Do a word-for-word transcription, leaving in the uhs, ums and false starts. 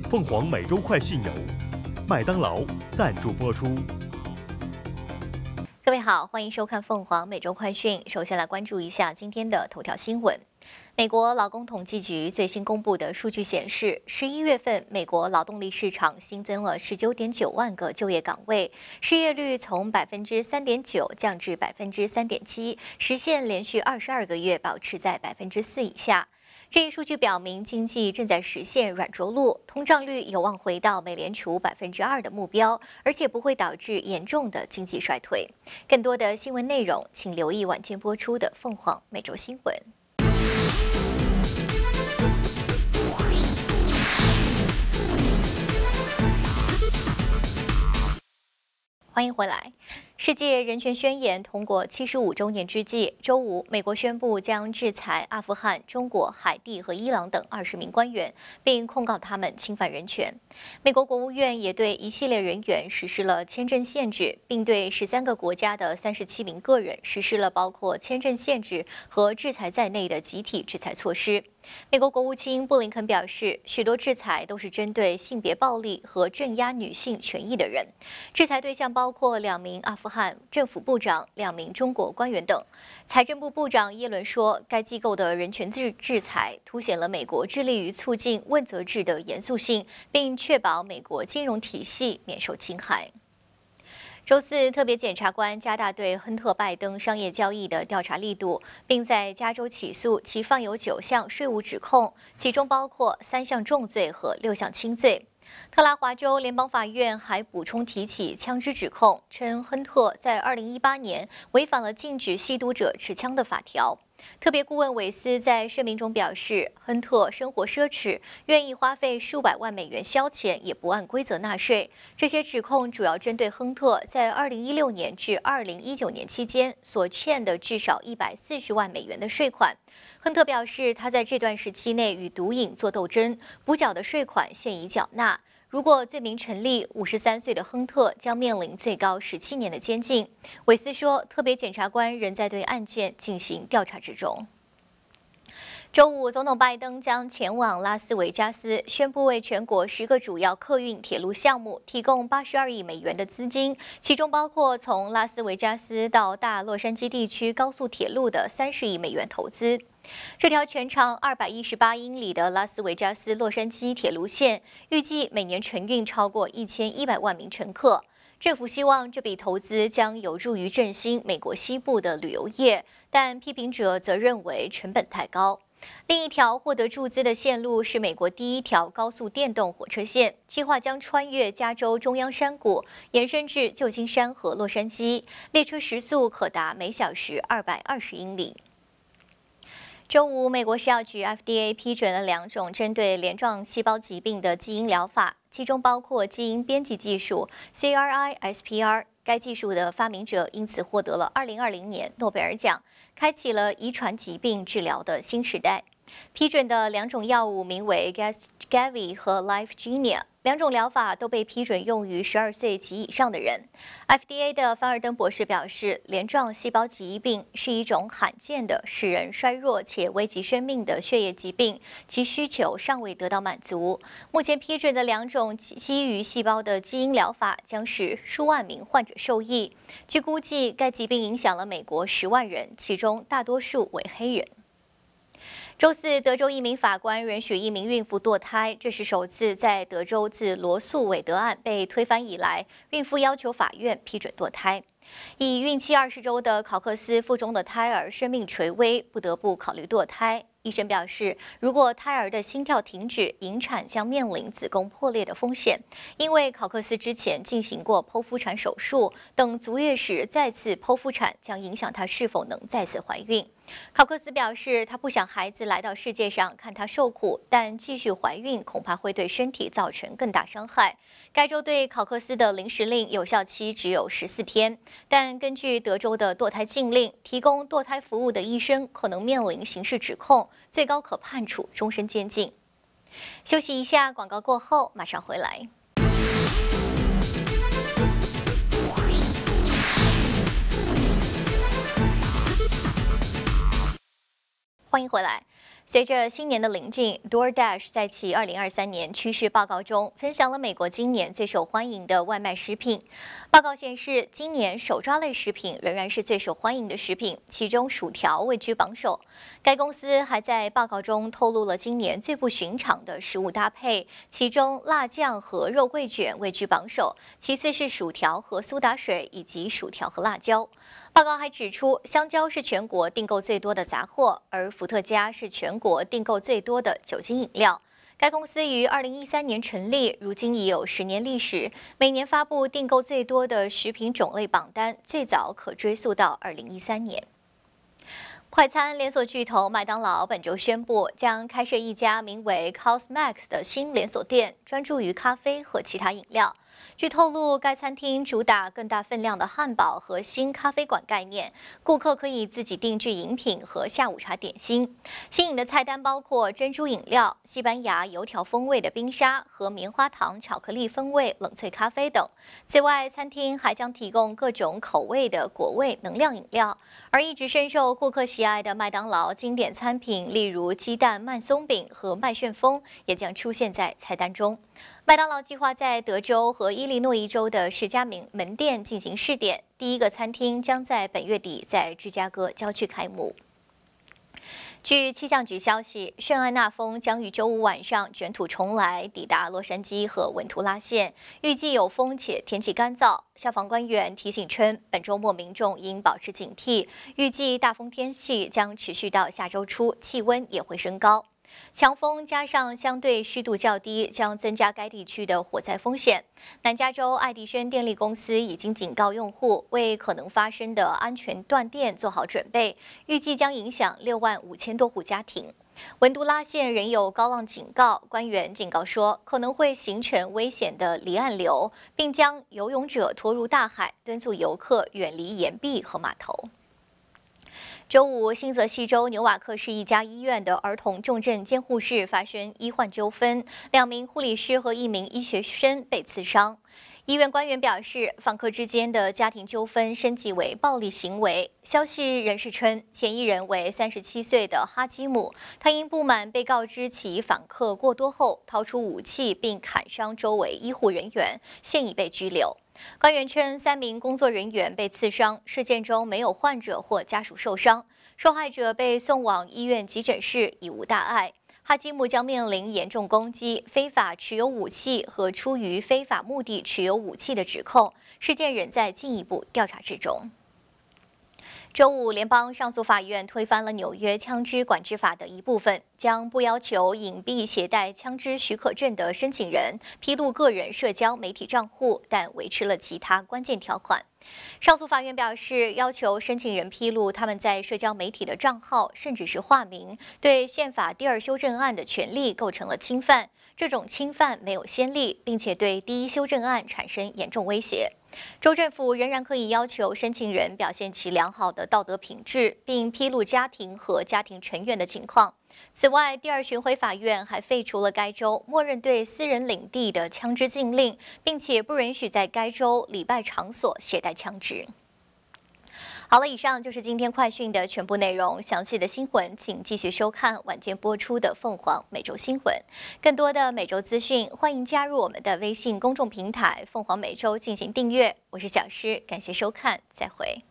凤凰美洲快讯由麦当劳赞助播出。 各位好，欢迎收看凤凰美洲快讯。首先来关注一下今天的头条新闻。美国劳工统计局最新公布的数据显示，十一月份美国劳动力市场新增了十九点九万个就业岗位，失业率从百分之三点九降至百分之三点七，实现连续二十二个月保持在百分之四以下。这一数据表明，经济正在实现软着陆，通胀率有望回到美联储百分之二的目标，而且不会导致严重的经济衰退。更多的新闻内容，请留意晚间播出的凤凰美洲新闻。欢迎回来。世界人权宣言通过七十五周年之际，周五，美国宣布将制裁阿富汗、中国、海地和伊朗等二十名官员，并控告他们侵犯人权。美国国务院也对一系列人员实施了签证限制，并对十三个国家的三十七名个人实施了包括签证限制和制裁在内的集体制裁措施。美国国务卿布林肯表示，许多制裁都是针对性别暴力和镇压女性权益的人。制裁对象包括两名阿富汗政府部长、两名中国官员等。财政部部长耶伦说，该机构的人权制制裁凸显了美国致力于促进问责制的严肃性，并确保美国金融体系免受侵害。周四，特别检察官加大对亨特·拜登商业交易的调查力度，并在加州起诉其犯有九项税务指控，其中包括三项重罪和六项轻罪。特拉华州联邦法院还补充提起枪支指控，称亨特在二零一八年违反了禁止吸毒者持枪的法条。特别顾问韦斯在声明中表示，亨特生活奢侈，愿意花费数百万美元消遣，也不按规则纳税。这些指控主要针对亨特在二零一六年至二零一九年期间所欠的至少一百四十万美元的税款。亨特表示，他在这段时期内与毒瘾做斗争，补缴的税款现已缴纳。如果罪名成立，五十三岁的亨特将面临最高十七年的监禁。韦斯说，特别检察官仍在对案件进行调查之中。周五，总统拜登将前往拉斯维加斯，宣布为全国十个主要客运铁路项目提供八十二亿美元的资金，其中包括从拉斯维加斯到大洛杉矶地区高速铁路的三十亿美元投资。这条全长二百一十八英里的拉斯维加斯洛杉矶铁路线，预计每年承运超过一千一百万名乘客。政府希望这笔投资将有助于振兴美国西部的旅游业，但批评者则认为成本太高。另一条获得注资的线路是美国第一条高速电动火车线，计划将穿越加州中央山谷，延伸至旧金山和洛杉矶，列车时速可达每小时二百二十英里。周五，美国食药局 F D A 批准了两种针对镰状细胞疾病的基因疗法，其中包括基因编辑技术 C R I S P R。该技术的发明者因此获得了二零二零年诺贝尔奖，开启了遗传疾病治疗的新时代。批准的两种药物名为 Casgevy 和 Lyfgenia， 两种疗法都被批准用于十二岁及以上的人。F D A 的范尔登博士表示，镰状细胞疾病是一种罕见的、使人衰弱且危及生命的血液疾病，其需求尚未得到满足。目前批准的两种基于细胞的基因疗法将使数万名患者受益。据估计，该疾病影响了美国十万人，其中大多数为黑人。周四，德州一名法官允许一名孕妇堕胎，这是首次在德州自罗素韦德案被推翻以来，孕妇要求法院批准堕胎。已孕期二十周的考克斯腹中的胎儿生命垂危，不得不考虑堕胎。医生表示，如果胎儿的心跳停止，引产将面临子宫破裂的风险。因为考克斯之前进行过剖腹产手术，等足月时再次剖腹产将影响她是否能再次怀孕。考克斯表示，她不想孩子来到世界上看她受苦，但继续怀孕恐怕会对身体造成更大伤害。该州对考克斯的临时令有效期只有十四天，但根据德州的堕胎禁令，提供堕胎服务的医生可能面临刑事指控，最高可判处终身监禁。休息一下，广告过后马上回来。欢迎回来。 随着新年的临近 ，DoorDash 在其二零二三年趋势报告中分享了美国今年最受欢迎的外卖食品。报告显示，今年手抓类食品仍然是最受欢迎的食品，其中薯条位居榜首。该公司还在报告中透露了今年最不寻常的食物搭配，其中辣酱和肉桂卷位居榜首，其次是薯条和苏打水以及薯条和辣椒。报告还指出，香蕉是全国订购最多的杂货，而伏特加是全国订购最多的酒精饮料。该公司于二零一三年成立，如今已有十年历史，每年发布订购最多的食品种类榜单，最早可追溯到二零一三年。快餐连锁巨头麦当劳本周宣布，将开设一家名为 Cosmax 的新连锁店，专注于咖啡和其他饮料。据透露，该餐厅主打更大分量的汉堡和新咖啡馆概念，顾客可以自己定制饮品和下午茶点心。新颖的菜单包括珍珠饮料、西班牙油条风味的冰沙和棉花糖巧克力风味冷萃咖啡等。此外，餐厅还将提供各种口味的果味能量饮料。而一直深受顾客喜爱的麦当劳经典餐品，例如鸡蛋慢松饼和麦旋风，也将出现在菜单中。麦当劳计划在德州和伊利诺伊州的十家门门店进行试点，第一个餐厅将在本月底在芝加哥郊区开幕。据气象局消息，圣安娜风将于周五晚上卷土重来，抵达洛杉矶和文图拉县，预计有风且天气干燥。消防官员提醒称，本周末民众应保持警惕，预计大风天气将持续到下周初，气温也会升高。强风加上相对湿度较低，将增加该地区的火灾风险。南加州爱迪生电力公司已经警告用户，为可能发生的安全断电做好准备，预计将影响六万五千多户家庭。文都拉县仍有高浪警告，官员警告说可能会形成危险的离岸流，并将游泳者拖入大海，敦促游客远离岩壁和码头。周五，新泽西州纽瓦克市一家医院的儿童重症监护室发生医患纠纷，两名护理师和一名医学生被刺伤。医院官员表示，访客之间的家庭纠纷升级为暴力行为。消息人士称，嫌疑人为三十七岁的哈基姆，他因不满被告知其访客过多后，掏出武器并砍伤周围医护人员，现已被拘留。官员称，三名工作人员被刺伤，事件中没有患者或家属受伤，受害者被送往医院急诊室，已无大碍。哈基姆将面临严重攻击、非法持有武器和出于非法目的持有武器的指控，事件仍在进一步调查之中。周五，联邦上诉法院推翻了纽约枪支管制法的一部分，将不要求隐蔽携带枪支许可证的申请人披露个人社交媒体账户，但维持了其他关键条款。上诉法院表示，要求申请人披露他们在社交媒体的账号，甚至是化名，对宪法第二修正案的权利构成了侵犯。这种侵犯没有先例，并且对第一修正案产生严重威胁。州政府仍然可以要求申请人表现其良好的道德品质，并披露家庭和家庭成员的情况。此外，第二巡回法院还废除了该州默认对私人领地的枪支禁令，并且不允许在该州礼拜场所携带枪支。好了，以上就是今天快讯的全部内容。详细的新闻，请继续收看晚间播出的凤凰每周新闻。更多的每周资讯，欢迎加入我们的微信公众平台“凤凰每周”进行订阅。我是小诗，感谢收看，再会。